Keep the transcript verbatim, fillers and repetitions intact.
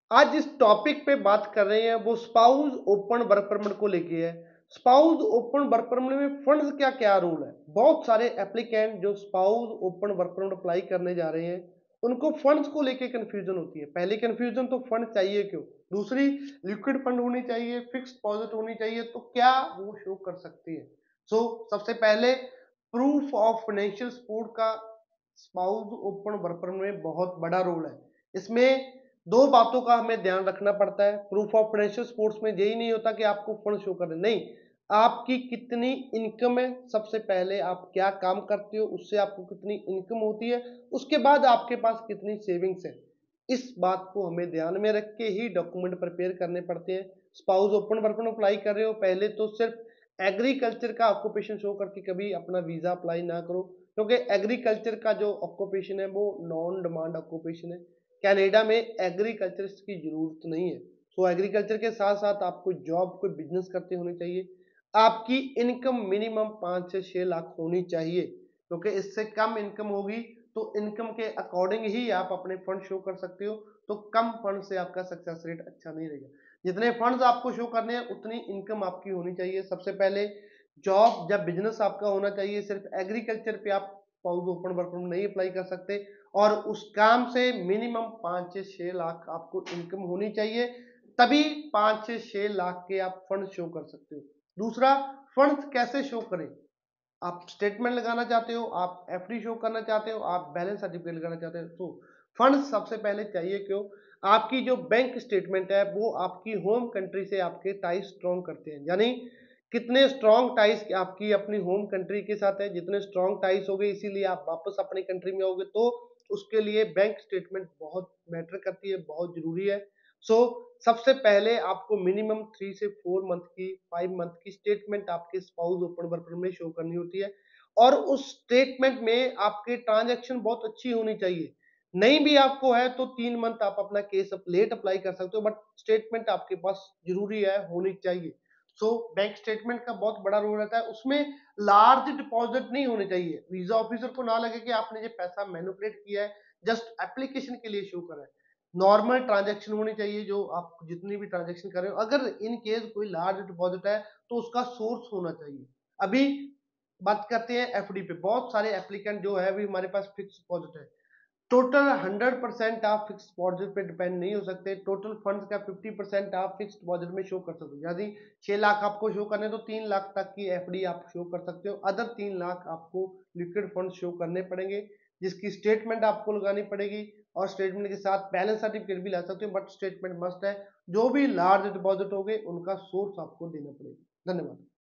आज जिस टॉपिक पे बात कर रहे हैं वो स्पाउस ओपन वर्क परमिट को लेके है। स्पाउस ओपन वर्क परमिट में फंड्स क्या क्या रूल है। बहुत सारे एप्लीकेंट जो spouse open work permit apply करने जा रहे हैं उनको फंड्स को लेके कंफ्यूजन होती है। पहली कंफ्यूजन तो फंड चाहिए क्यों, दूसरी लिक्विड फंड होनी चाहिए, फिक्स्ड डिपॉजिट होनी चाहिए, तो क्या वो शो कर सकती है। सो so, सबसे पहले प्रूफ ऑफ फाइनेंशियल सपोर्ट का स्पाउस ओपन वर्क परमिट में बहुत बड़ा रोल है। इसमें दो बातों का हमें ध्यान रखना पड़ता है। प्रूफ ऑफ फाइनेंशियल सपोर्ट्स में यही नहीं होता कि आपको फंड शो करने, नहीं, आपकी कितनी इनकम है, सबसे पहले आप क्या काम करते हो उससे आपको कितनी इनकम होती है, उसके बाद आपके पास कितनी सेविंग्स है। इस बात को हमें ध्यान में रख के ही डॉक्यूमेंट प्रिपेयर करने पड़ते हैं। Spouse open work permit apply कर रहे हो, पहले तो सिर्फ एग्रीकल्चर का ऑक्यूपेशन शो करके कभी अपना वीजा अप्लाई ना करो, क्योंकि एग्रीकल्चर का जो ऑक्यूपेशन है वो नॉन डिमांड ऑक्यूपेशन है। कनाडा में एग्रीकल्चरिस्ट की जरूरत नहीं है। सो एग्रीकल्चर के साथ साथ आपको जॉब, कोई बिजनेस करते होने चाहिए। आपकी इनकम मिनिमम पाँच से छह लाख होनी चाहिए, क्योंकि इससे कम इनकम होगी तो इनकम के अकॉर्डिंग ही आप अपने फंड शो कर सकते हो। तो कम फंड से आपका सक्सेस रेट अच्छा नहीं रहेगा। जितने फंड्स आपको शो करने हैं उतनी इनकम आपकी होनी चाहिए। सबसे पहले जॉब या बिजनेस आपका होना चाहिए। सिर्फ एग्रीकल्चर पे आप स्पाउस ओपन वर्क परमिट नहीं अप्लाई कर सकते, और उस काम से मिनिमम पाँच से छह लाख आपको इनकम होनी चाहिए, तभी पाँच से छह लाख के आप फंड शो कर सकते हो। दूसरा, फंड्स कैसे शो करें। आप स्टेटमेंट लगाना चाहते हो, आप एफडी शो करना चाहते हो, आप बैलेंस सर्टिफिकेट लगाना चाहते हो, तो फंड्स सबसे पहले चाहिए क्यों। आपकी जो बैंक स्टेटमेंट है वो आपकी होम कंट्री से आपके टाइज स्ट्रॉन्ग करते हैं। यानी कितने स्ट्रॉन्ग टाइज आपकी अपनी होम कंट्री के साथ है, जितने स्ट्रॉन्ग टाइज हो गए इसीलिए आप वापस अपनी कंट्री में आओगे, तो उसके लिए बैंक स्टेटमेंट बहुत मैटर करती है, बहुत जरूरी है। सो so, सबसे पहले आपको मिनिमम थ्री से फोर मंथ की, फाइव मंथ की स्टेटमेंट आपके स्पाउस ओपन वर्क परमिट में शो करनी होती है, और उस स्टेटमेंट में आपके ट्रांजैक्शन बहुत अच्छी होनी चाहिए। नहीं भी आपको है तो तीन मंथ आप अपना केस लेट अप्लाई कर सकते हो, बट स्टेटमेंट आपके पास जरूरी है, होनी चाहिए। सो so, बैंक स्टेटमेंट का बहुत बड़ा रोल रहता है। उसमें लार्ज डिपॉजिट नहीं होने चाहिए। वीजा ऑफिसर को ना लगे कि आपने ये पैसा मैनिपुलेट किया है, जस्ट एप्लीकेशन के लिए शो करा है। नॉर्मल ट्रांजैक्शन होनी चाहिए, जो आप जितनी भी ट्रांजैक्शन कर रहे हो, अगर इन केस कोई लार्ज डिपॉजिट है तो उसका सोर्स होना चाहिए। अभी बात करते हैं एफडी पे। बहुत सारे एप्लीकेंट जो है अभी हमारे पास फिक्स डिपॉजिट है। टोटल हंड्रेड परसेंट आप फिक्स डिपॉजिट पे डिपेंड नहीं हो सकते। टोटल फंड्स का फिफ्टी परसेंट आप फिक्स डिपॉजिट में शो कर सकते हो। यदि छह लाख आपको शो करने तो तीन लाख तक की एफडी आप शो कर सकते हो। अदर तीन लाख आपको लिक्विड फंड शो करने पड़ेंगे, जिसकी स्टेटमेंट आपको लगानी पड़ेगी, और स्टेटमेंट के साथ बैलेंस सर्टिफिकेट भी ला सकते हो, बट स्टेटमेंट मस्ट है। जो भी लार्ज डिपॉजिट हो गए उनका सोर्स आपको देना पड़ेगा। धन्यवाद।